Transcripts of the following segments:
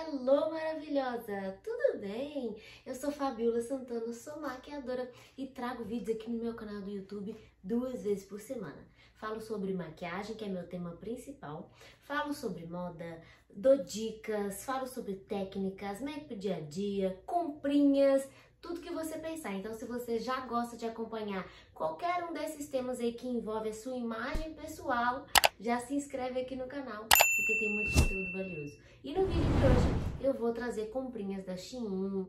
Hello, maravilhosa! Tudo bem? Eu sou Fabiola Santana, sou maquiadora e trago vídeos aqui no meu canal do YouTube 2 vezes por semana. Falo sobre maquiagem, que é meu tema principal, falo sobre moda, dou dicas, falo sobre técnicas, make pro dia a dia, comprinhas, tudo que você pensar. Então, se você já gosta de acompanhar qualquer um desses temas aí que envolve a sua imagem pessoal, já se inscreve aqui no canal, porque tem muito conteúdo valioso. E no vídeo de hoje eu vou trazer comprinhas da Shein.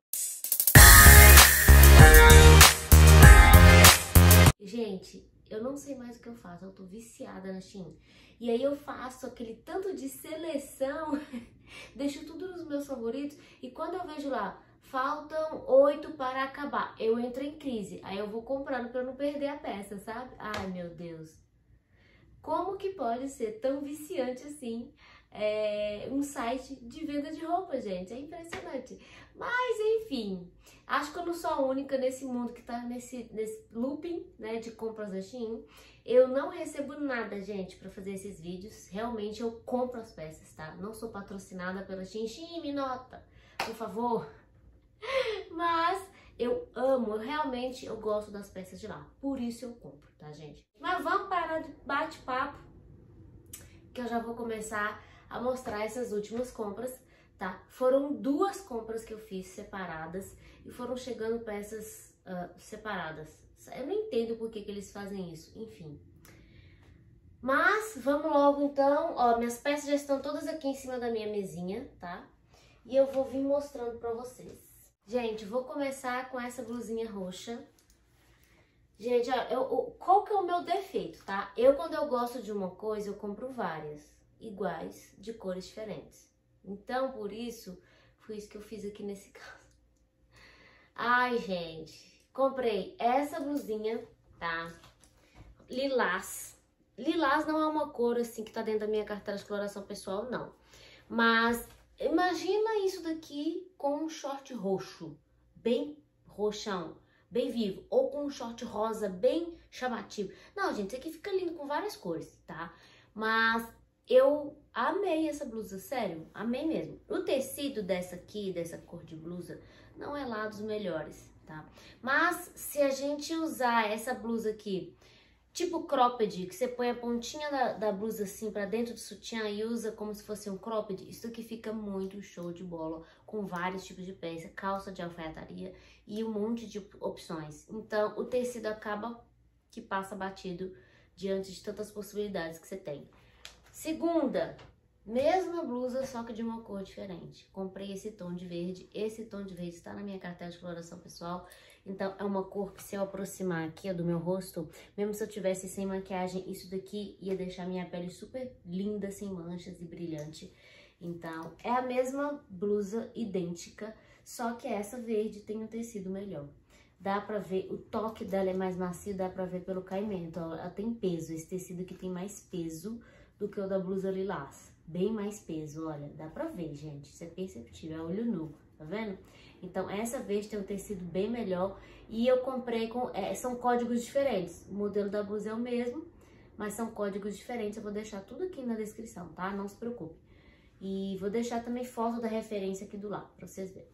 Gente, eu não sei mais o que eu faço, eu tô viciada na Shein. E aí eu faço aquele tanto de seleção, deixo tudo nos meus favoritos e quando eu vejo lá, faltam 8 para acabar, eu entro em crise. Aí eu vou comprando pra não perder a peça, sabe? Ai, meu Deus. Como que pode ser tão viciante assim um site de venda de roupa, gente? É impressionante. Mas, enfim, acho que eu não sou a única nesse mundo que tá nesse looping, né, de compras da Shein. Eu não recebo nada, gente, pra fazer esses vídeos. Realmente eu compro as peças, tá? Não sou patrocinada pela Shein. Shein, me nota, por favor. Mas eu amo, eu gosto das peças de lá. Por isso eu compro, tá, gente? Mas vamos parar de bate-papo, que eu já vou começar a mostrar essas últimas compras, tá? Foram 2 compras que eu fiz separadas e foram chegando peças separadas. Eu não entendo por que eles fazem isso, enfim. Mas vamos logo então, ó, minhas peças já estão todas aqui em cima da minha mesinha, tá? E eu vou vir mostrando pra vocês. Gente, vou começar com essa blusinha roxa. Gente, qual que é o meu defeito, tá? Quando eu gosto de uma coisa, eu compro várias, iguais, de cores diferentes. Então, por isso, foi isso que eu fiz aqui nesse caso. Ai, gente, comprei essa blusinha, tá? Lilás. Lilás não é uma cor, assim, que tá dentro da minha carteira de exploração pessoal, não. Mas imagina isso daqui com um short roxo, bem roxão, bem vivo, ou com um short rosa bem chamativo. Não, gente, isso aqui fica lindo com várias cores, tá? Mas eu amei essa blusa, sério, amei mesmo. O tecido dessa aqui, dessa cor de blusa, não é lá dos melhores, tá? Mas se a gente usar essa blusa aqui, tipo cropped, que você põe a pontinha da blusa assim pra dentro do sutiã e usa como se fosse um cropped, isso aqui fica muito show de bola, com vários tipos de peça, calça de alfaiataria e um monte de opções. Então, o tecido acaba que passa batido diante de tantas possibilidades que você tem. Segunda, mesma blusa, só que de uma cor diferente. Comprei esse tom de verde está na minha carteira de exploração pessoal. Então, é uma cor que se eu aproximar aqui, ó, do meu rosto, mesmo se eu tivesse sem maquiagem, isso daqui ia deixar minha pele super linda, sem manchas e brilhante. Então, é a mesma blusa, idêntica, só que essa verde tem um tecido melhor. Dá pra ver, o toque dela é mais macio, dá pra ver pelo caimento, ó, ela tem peso, esse tecido aqui tem mais peso do que o da blusa lilás. Bem mais peso, olha, dá pra ver, gente, isso é perceptível, é olho nu, tá vendo? Então, essa vez tem um tecido bem melhor e eu comprei com... são códigos diferentes. O modelo da blusa é o mesmo, mas são códigos diferentes. Eu vou deixar tudo aqui na descrição, tá? Não se preocupe. E vou deixar também foto da referência aqui do lado, pra vocês verem.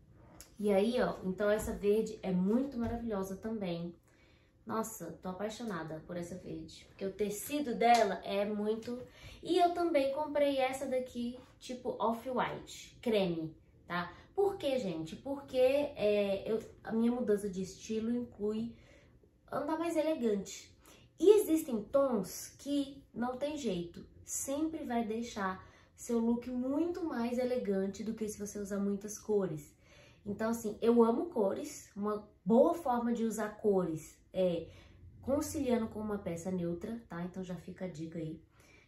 E aí, ó, então essa verde é muito maravilhosa também. Nossa, tô apaixonada por essa verde, porque o tecido dela é muito... E eu também comprei essa daqui, tipo off-white, creme, tá? Por quê, gente? Porque a minha mudança de estilo inclui andar mais elegante. E existem tons que não tem jeito, sempre vai deixar seu look muito mais elegante do que se você usar muitas cores. Então, assim, eu amo cores, uma boa forma de usar cores é conciliando com uma peça neutra, tá? Então já fica a dica aí.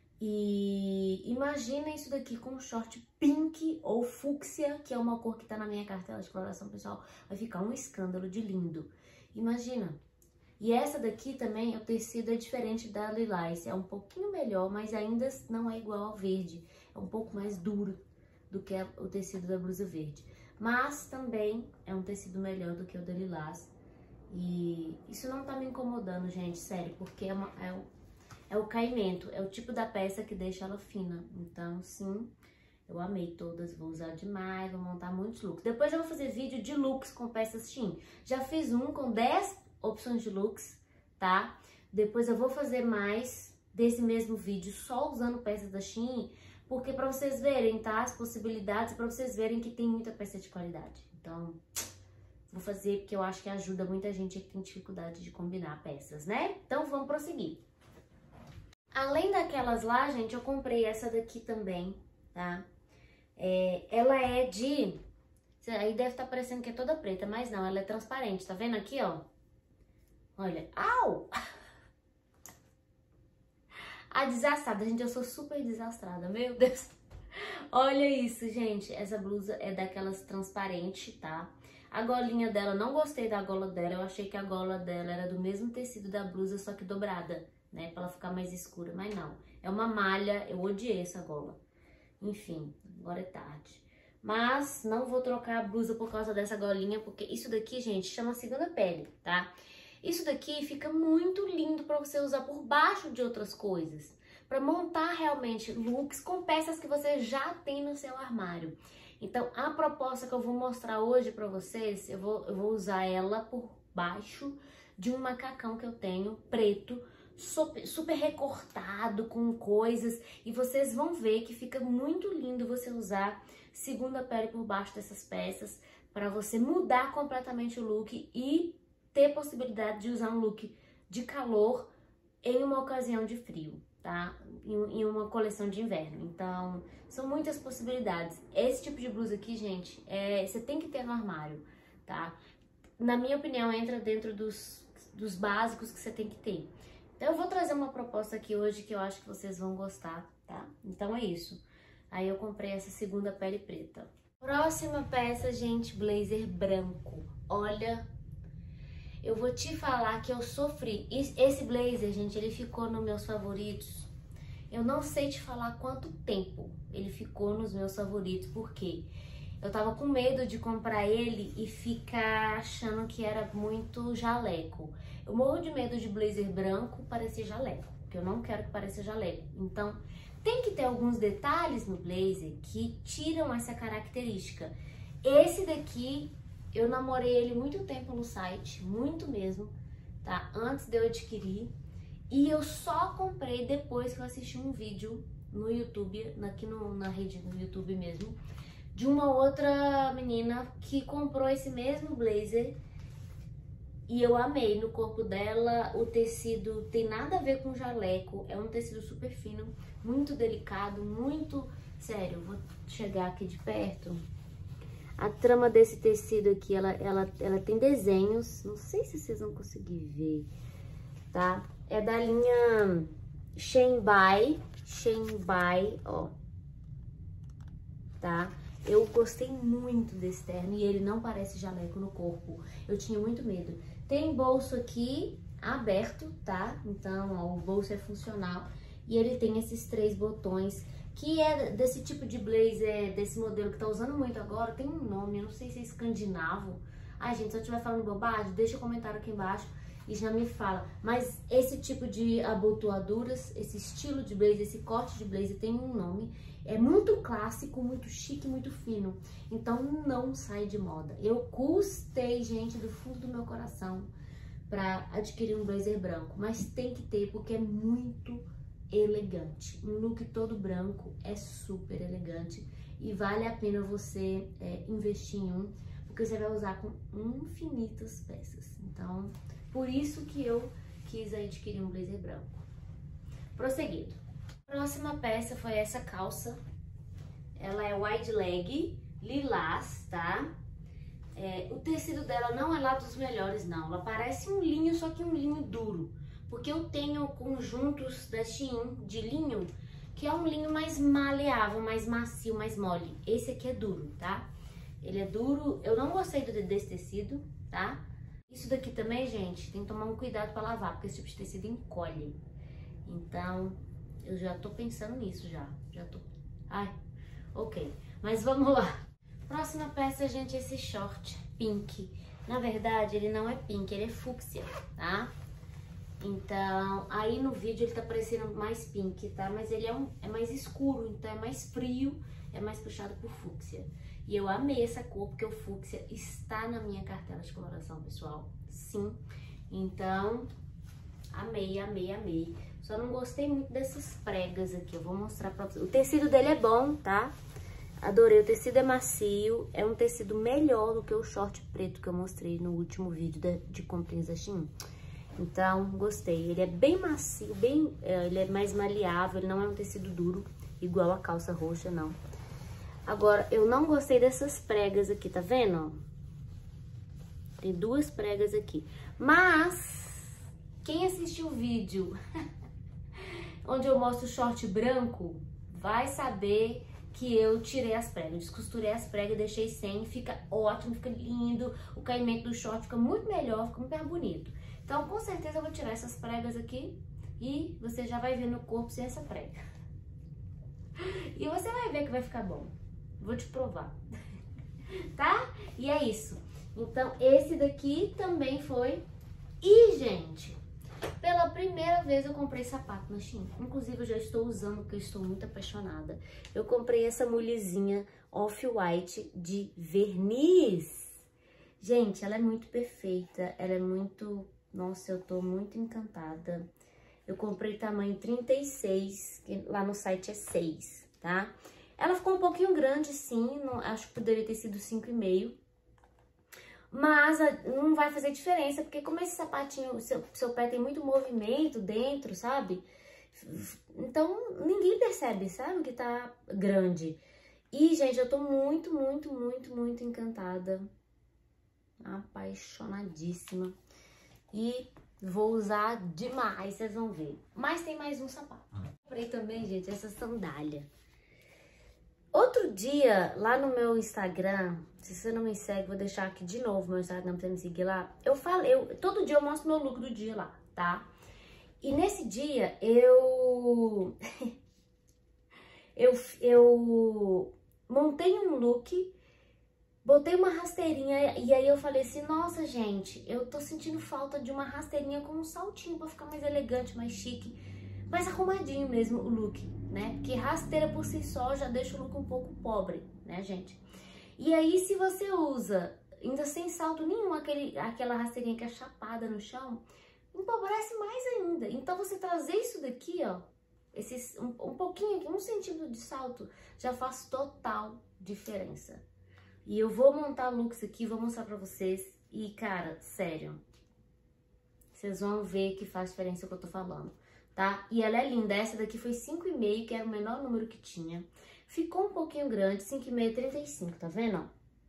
E imagina isso daqui com um short pink ou fúcsia, que é uma cor que tá na minha cartela de coloração pessoal, vai ficar um escândalo de lindo. Imagina. E essa daqui também, o tecido é diferente da lilás, é um pouquinho melhor, mas ainda não é igual ao verde. É um pouco mais duro do que o tecido da blusa verde. Mas também é um tecido melhor do que o da lilás. E isso não tá me incomodando, gente, sério, porque é o caimento, é o tipo da peça que deixa ela fina. Então, sim, Eu amei todas, vou usar demais, vou montar muitos looks. Depois eu vou fazer vídeo de looks com peças Shein. Já fiz um com 10 opções de looks, tá? Depois eu vou fazer mais desse mesmo vídeo só usando peças da Shein, porque pra vocês verem, tá? As possibilidades, pra vocês verem que tem muita peça de qualidade. Então, vou fazer porque eu acho que ajuda muita gente que tem dificuldade de combinar peças, né? Então, vamos prosseguir. Além daquelas lá, gente, eu comprei essa daqui também, tá? Ela é de... Aí deve estar parecendo que é toda preta, mas não, ela é transparente, tá vendo aqui, ó? Olha, au! A desastrada, gente, eu sou super desastrada, meu Deus. Olha isso, gente, essa blusa é daquelas transparentes, tá? A golinha dela, não gostei da gola dela, eu achei que a gola dela era do mesmo tecido da blusa, só que dobrada, né? Pra ela ficar mais escura, mas não. É uma malha, eu odiei essa gola. Enfim, agora é tarde. Mas não vou trocar a blusa por causa dessa golinha, porque isso daqui, gente, chama segunda pele, tá? Isso daqui fica muito lindo pra você usar por baixo de outras coisas. Pra montar realmente looks com peças que você já tem no seu armário. Então, a proposta que eu vou mostrar hoje pra vocês, eu vou usar ela por baixo de um macacão que eu tenho, preto, super recortado, com coisas. E vocês vão ver que fica muito lindo você usar segunda pele por baixo dessas peças, pra você mudar completamente o look e ter possibilidade de usar um look de calor em uma ocasião de frio, tá? Em uma coleção de inverno. Então, são muitas possibilidades. Esse tipo de blusa aqui, gente, você tem que ter no armário, tá? Na minha opinião, entra dentro dos básicos que você tem que ter. Então, eu vou trazer uma proposta aqui hoje que eu acho que vocês vão gostar, tá? Então, é isso. Aí, eu comprei essa segunda pele preta. Próxima peça, gente, blazer branco. Olha... Eu vou te falar que eu sofri. Esse blazer, gente, ele ficou nos meus favoritos. Eu não sei te falar quanto tempo ele ficou nos meus favoritos, porque eu tava com medo de comprar ele e ficar achando que era muito jaleco. Eu morro de medo de blazer branco parecer jaleco, porque eu não quero que pareça jaleco. Então, tem que ter alguns detalhes no blazer que tiram essa característica. Esse daqui... Eu namorei ele muito tempo no site, muito mesmo, tá? Antes de eu adquirir. E eu só comprei depois que eu assisti um vídeo no YouTube, aqui na rede do YouTube mesmo, de uma outra menina que comprou esse mesmo blazer. E eu amei no corpo dela, o tecido tem nada a ver com jaleco, é um tecido super fino, muito delicado, muito... Sério, eu vou chegar aqui de perto... A trama desse tecido aqui, ela tem desenhos, não sei se vocês vão conseguir ver, tá? É da linha Shein Buy, ó, tá? Eu gostei muito desse terno e ele não parece jaleco no corpo, eu tinha muito medo. Tem bolso aqui aberto, tá? Então, ó, o bolso é funcional e ele tem esses 3 botões, que é desse tipo de blazer, desse modelo que tá usando muito agora, tem um nome, eu não sei se é escandinavo. Ai, gente, se eu estiver falando bobagem, deixa um comentário aqui embaixo e já me fala. Mas esse tipo de abotoaduras, esse estilo de blazer, esse corte de blazer tem um nome. É muito clássico, muito chique, muito fino. Então não sai de moda. Eu custei, gente, do fundo do meu coração pra adquirir um blazer branco, mas tem que ter porque é muito elegante. Um look todo branco é super elegante e vale a pena você investir em um, porque você vai usar com infinitas peças. Então, por isso que eu quis adquirir um blazer branco. Prosseguindo. Próxima peça foi essa calça. Ela é wide leg, lilás, tá? O tecido dela não é lá dos melhores, não. Ela parece um linho, só que um linho duro. Porque eu tenho conjuntos da Shein de linho, que é um linho mais maleável, mais macio, mais mole. Esse aqui é duro, tá? Ele é duro, eu não gostei desse tecido, tá? Isso daqui também, gente, tem que tomar um cuidado pra lavar, porque esse tipo de tecido encolhe. Então, eu já tô pensando nisso já tô... Ai, ok. Mas vamos lá. Próxima peça, gente, é esse short pink. Na verdade, ele não é pink, ele é fúcsia, tá? Então, aí no vídeo ele tá parecendo mais pink, tá? Mas ele é mais escuro, então é mais frio é mais puxado por fúcsia. E eu amei essa cor, porque o fúcsia está na minha cartela de coloração, pessoal. Sim. Então, amei, amei, amei. Só não gostei muito dessas pregas aqui. Eu vou mostrar pra vocês. O tecido dele é bom, tá? Adorei. O tecido é macio. É um tecido melhor do que o short preto que eu mostrei no último vídeo de comprinhas da Shein. Então, gostei. Ele é bem macio, ele é mais maleável. Ele não é um tecido duro, igual a calça roxa, não. Agora, eu não gostei dessas pregas aqui, tá vendo? Tem duas pregas aqui. Mas, quem assistiu o vídeo onde eu mostro o short branco, vai saber que eu tirei as pregas. Descosturei as pregas, deixei sem, fica ótimo, fica lindo. O caimento do short fica muito melhor, fica muito mais bonito. Então, com certeza eu vou tirar essas pregas aqui e você já vai ver no corpo sem essa prega. E você vai ver que vai ficar bom. Vou te provar. Tá? E é isso. Então, esse daqui também foi. E, gente, pela primeira vez eu comprei sapato na Shein. Inclusive, eu já estou usando porque eu estou muito apaixonada. Eu comprei essa mulezinha off-white de verniz. Gente, ela é muito perfeita. Ela é muito... Nossa, eu tô muito encantada. Eu comprei tamanho 36, que lá no site é 6, tá? Ela ficou um pouquinho grande, sim. Não, acho que poderia ter sido 5,5. Mas não vai fazer diferença, porque como esse sapatinho, seu pé tem muito movimento dentro, sabe? Então, ninguém percebe, sabe, que tá grande. E, gente, eu tô muito, muito, muito, muito encantada. Apaixonadíssima. E vou usar demais, vocês vão ver. Mas tem mais um sapato. Comprei também, gente, essa sandália. Outro dia, lá no meu Instagram, se você não me segue, vou deixar aqui de novo meu Instagram pra você me seguir lá. Todo dia eu mostro meu look do dia lá, tá? E nesse dia, eu montei um look, botei uma rasteirinha e aí eu falei assim, nossa, gente, eu tô sentindo falta de uma rasteirinha com um saltinho pra ficar mais elegante, mais chique, mais arrumadinho mesmo o look, né? Porque rasteira por si só já deixa o look um pouco pobre, né, gente? E aí, se você usa, ainda sem salto nenhum, aquela rasteirinha que é chapada no chão, empobrece mais ainda. Então, você trazer isso daqui, ó, um pouquinho aqui, 1 centímetro de salto, já faz total diferença. E eu vou montar looks aqui, vou mostrar pra vocês. E, cara, sério, vocês vão ver que faz diferença o que eu tô falando, tá? E ela é linda. Essa daqui foi 5,5, que era o menor número que tinha. Ficou um pouquinho grande, 5,5, 35, tá vendo?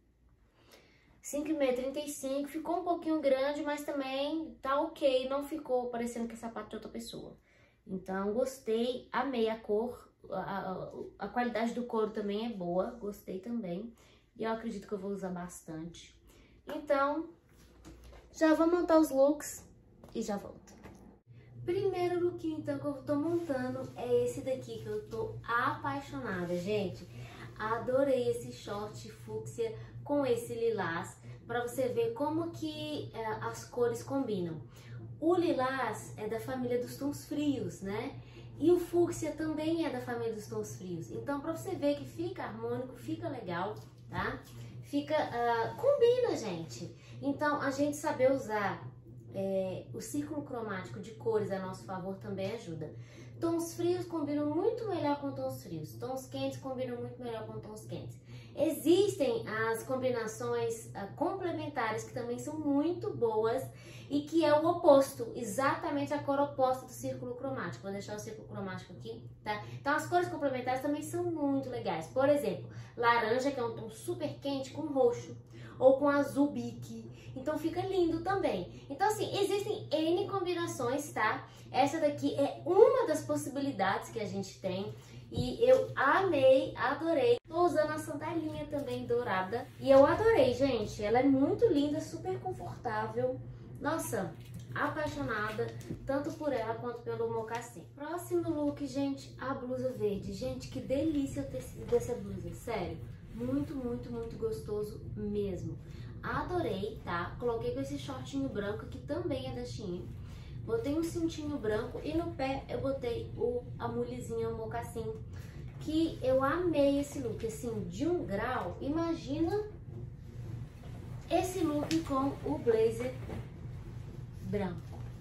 5,5, 35, ficou um pouquinho grande, mas também tá ok, não ficou parecendo que é sapato de outra pessoa. Então, gostei, amei a cor, a qualidade do couro também é boa, gostei também. E eu acredito que eu vou usar bastante. Então, já vou montar os looks e já volto. Primeiro look, então, que eu tô montando é esse daqui, que eu tô apaixonada, gente. Adorei esse short fúcsia com esse lilás, pra você ver como que as cores combinam. O lilás é da família dos tons frios, né? E o fúcsia também é da família dos tons frios. Então, pra você ver que fica harmônico, fica legal, tá? Combina, gente. Então, a gente saber usar o círculo cromático de cores a nosso favor também ajuda. Tons frios combinam muito melhor com tons frios. Tons quentes combinam muito melhor com tons quentes. Existem as combinações complementares que também são muito boas e que é o oposto, exatamente a cor oposta do círculo cromático. Vou deixar o círculo cromático aqui, tá? Então as cores complementares também são muito legais. Por exemplo, laranja, que é um tom super quente, com roxo, ou com azul bique. Então fica lindo também. Então assim, existem N combinações, tá? Essa daqui é uma das possibilidades que a gente tem. E eu amei, adorei. Tô usando a sandalinha também dourada. E eu adorei, gente. Ela é muito linda, super confortável. Nossa, apaixonada, tanto por ela quanto pelo mocassim. Próximo look, gente, a blusa verde. Gente, que delícia o tecido dessa blusa, sério. Muito, muito, muito gostoso mesmo. Adorei, tá? Coloquei com esse shortinho branco, que também é da Shein. Botei um cintinho branco e no pé eu botei a mulezinha, o mocassim, que eu amei esse look, assim, de 1 grau. Imagina esse look com o blazer branco.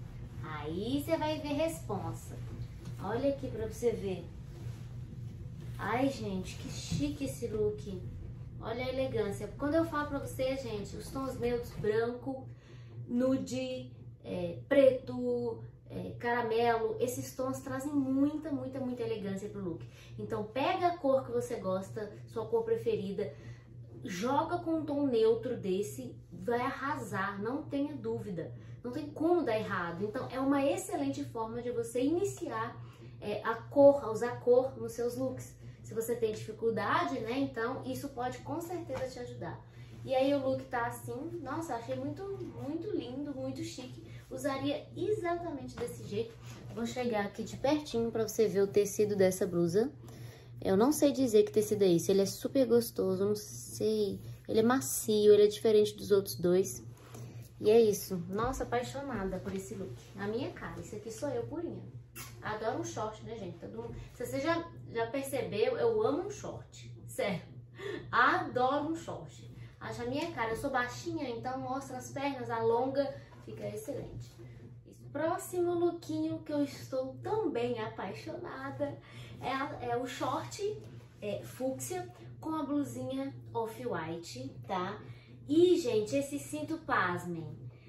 Aí você vai ver responsa. Olha aqui pra você ver. Ai, gente, que chique esse look. Olha a elegância. Quando eu falo pra você, gente, os tons neutros, branco, nude, preto, caramelo, esses tons trazem muita elegância pro look. Então pega a cor que você gosta, sua cor preferida, joga com um tom neutro desse, vai arrasar, não tenha dúvida. Não tem como dar errado. Então é uma excelente forma de você iniciar a usar cor nos seus looks. Se você tem dificuldade, né, então isso pode com certeza te ajudar. E aí o look tá assim, nossa, achei muito lindo, muito chique. Usaria exatamente desse jeito. Vou chegar aqui de pertinho pra você ver o tecido dessa blusa. Eu não sei dizer que tecido é esse, ele é super gostoso, não sei. Ele é macio, ele é diferente dos outros dois. E é isso, nossa, apaixonada por esse look. A minha cara, esse aqui sou eu purinha. Adoro um short, né, gente? Todo mundo... Se você já percebeu, eu amo um short, sério. Adoro um short. Acho a minha cara, eu sou baixinha, então mostra as pernas, alonga, fica excelente. Próximo lookinho que eu estou também apaixonada é o short fúcsia com a blusinha off-white, tá? E, gente, esse cinto, pasmem.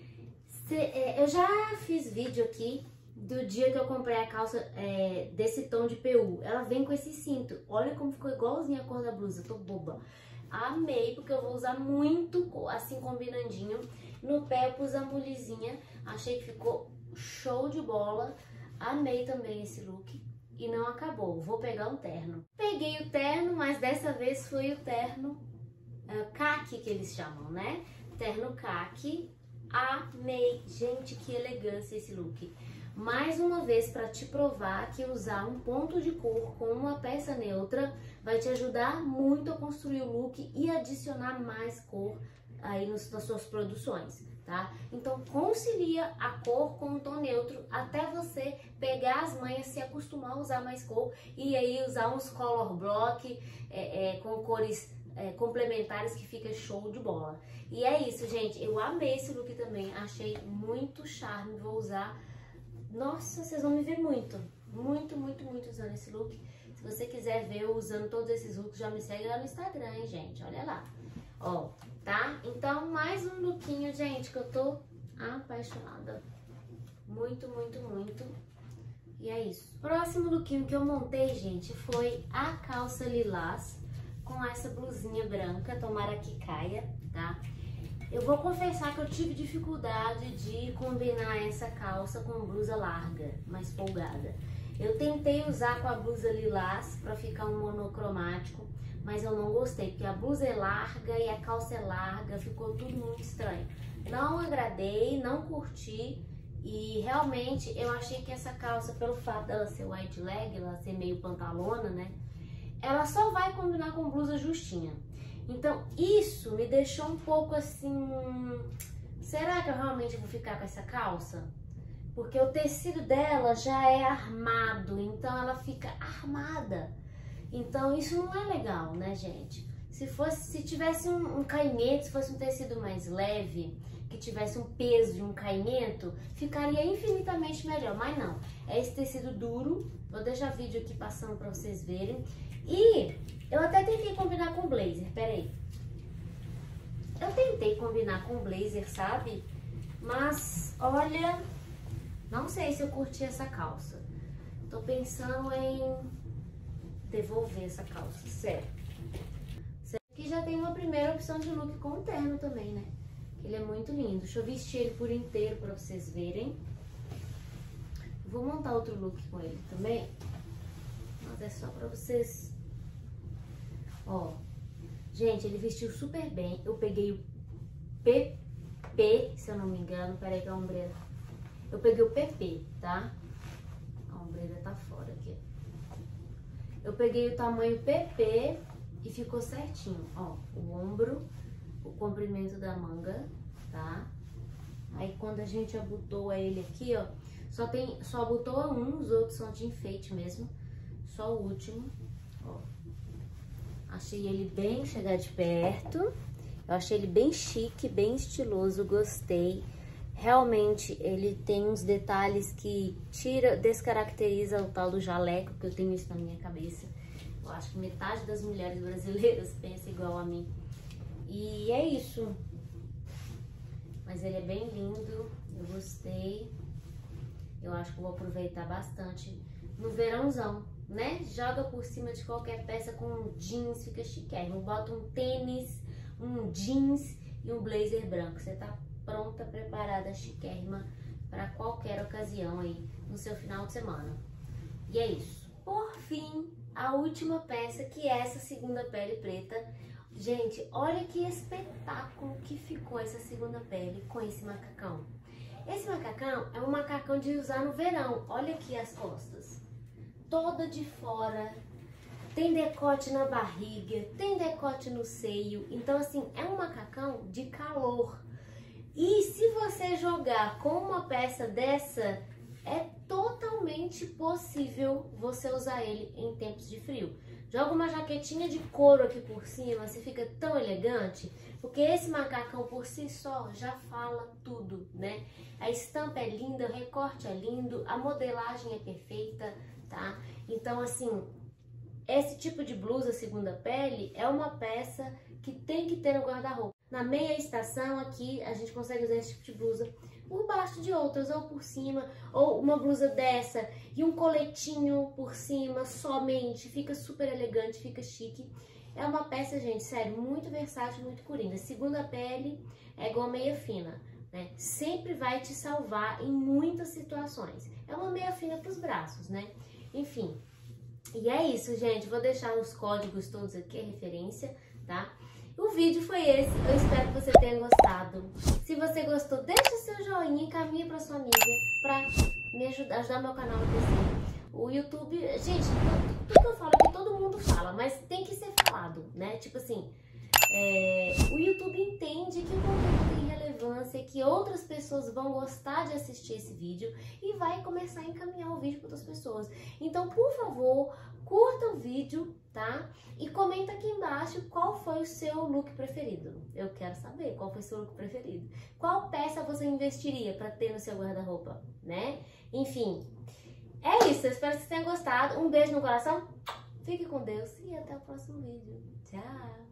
Eu já fiz vídeo aqui do dia que eu comprei a calça desse tom de PU. Ela vem com esse cinto. Olha como ficou igualzinha a cor da blusa, tô boba. Amei, porque eu vou usar muito assim, combinandinho. No pé eu pus a mulizinha, achei que ficou show de bola. Amei também esse look. E não acabou, vou pegar um terno. Peguei o terno, mas dessa vez foi o terno caqui, que eles chamam, né? Terno caqui. Amei. Gente, que elegância esse look. Mais uma vez, para te provar que usar um ponto de cor com uma peça neutra vai te ajudar muito a construir o look e adicionar mais cor aí nas suas produções, tá? Então concilia a cor com o tom neutro até você pegar as manhas, se acostumar a usar mais cor e aí usar uns color block com cores complementares que fica show de bola. E é isso, gente. Eu amei esse look também, achei muito charme, vou usar. Nossa, vocês vão me ver muito usando esse look. Se você quiser ver eu usando todos esses looks, já me segue lá no Instagram, hein, gente? Olha lá. Ó, tá? Então, mais um lookinho, gente, que eu tô apaixonada. Muito. E é isso. Próximo lookinho que eu montei, gente, foi a calça lilás com essa blusinha branca. Tomara que caia, tá? Eu vou confessar que eu tive dificuldade de combinar essa calça com blusa larga, mais folgada. Eu tentei usar com a blusa lilás pra ficar um monocromático, mas eu não gostei, porque a blusa é larga e a calça é larga, ficou tudo muito estranho. Não agradei, não curti e realmente eu achei que essa calça, pelo fato dela ser white leg, ela ser meio pantalona, né? Ela só vai combinar com blusa justinha. Então, isso me deixou um pouco assim... Será que eu realmente vou ficar com essa calça? Porque o tecido dela já é armado, então ela fica armada. Então, isso não é legal, né, gente? Se tivesse um caimento, se fosse um tecido mais leve, que tivesse um peso de um caimento, ficaria infinitamente melhor. Mas não, é esse tecido duro. Vou deixar vídeo aqui passando pra vocês verem. E eu até tentei combinar com blazer, peraí. Eu tentei combinar com blazer, sabe? Mas, olha, não sei se eu curti essa calça. Tô pensando em devolver essa calça, sério. Aqui já tem uma primeira opção de look com o terno também, né? Ele é muito lindo. Deixa eu vestir ele por inteiro pra vocês verem. Vou montar outro look com ele também. Mas é só pra vocês... Ó, gente, ele vestiu super bem. Eu peguei o PP, se eu não me engano. Peraí que a ombreira... Eu peguei o PP, tá? A ombreira tá fora aqui. Eu peguei o tamanho PP e ficou certinho. Ó, o ombro, o comprimento da manga, tá? Aí quando a gente abotoa ele aqui, ó, só abotoa um, os outros são de enfeite mesmo. Só o último. Ó. Achei ele bem, chegar de perto. Eu achei ele bem chique, bem estiloso, gostei. Realmente ele tem uns detalhes que descaracteriza o tal do jaleco, que eu tenho isso na minha cabeça. Eu acho que metade das mulheres brasileiras pensa igual a mim. E é isso. Mas ele é bem lindo, eu gostei. Eu acho que eu vou aproveitar bastante no verãozão, né? Joga por cima de qualquer peça com um jeans, fica chiquérrimo. Bota um tênis, um jeans e um blazer branco. Você tá pronta, preparada, chiquérrima para qualquer ocasião aí no seu final de semana. E é isso. Por fim, a última peça, que é essa segunda pele preta. Gente, olha que espetáculo que ficou essa segunda pele com esse macacão. Esse macacão é um macacão de usar no verão. Olha aqui as costas. Toda de fora. Tem decote na barriga, tem decote no seio. Então, assim, é um macacão de calor. E se você jogar com uma peça dessa, é totalmente possível você usar ele em tempos de frio. Joga uma jaquetinha de couro aqui por cima, você fica tão elegante, porque esse macacão por si só já fala tudo, né? A estampa é linda, o recorte é lindo, a modelagem é perfeita, tá? Então, assim, esse tipo de blusa segunda pele é uma peça que tem que ter no guarda-roupa. Na meia estação aqui, a gente consegue usar esse tipo de blusa por baixo de outras, ou por cima, ou uma blusa dessa e um coletinho por cima somente, fica super elegante, fica chique. É uma peça, gente, sério, muito versátil, muito coringa. Segunda pele é igual meia fina, né? Sempre vai te salvar em muitas situações. É uma meia fina pros braços, né? Enfim, e é isso, gente. Vou deixar os códigos todos aqui, a referência, tá? O vídeo foi esse, eu espero que você tenha gostado. Se você gostou, deixa seu joinha e encaminha pra sua amiga pra me ajudar meu canal a crescer. O YouTube, gente, tudo que eu falo aqui todo mundo fala, mas tem que ser falado, né? Tipo assim, o YouTube entende que o conteúdo tem relevância, que outras pessoas vão gostar de assistir esse vídeo e vai começar a encaminhar o vídeo para outras pessoas. Então, por favor, curta o vídeo, tá? E comenta aqui embaixo qual foi o seu look preferido. Eu quero saber qual foi o seu look preferido. Qual peça você investiria para ter no seu guarda-roupa, né? Enfim, é isso. Eu espero que você tenha gostado. Um beijo no coração. Fique com Deus e até o próximo vídeo. Tchau!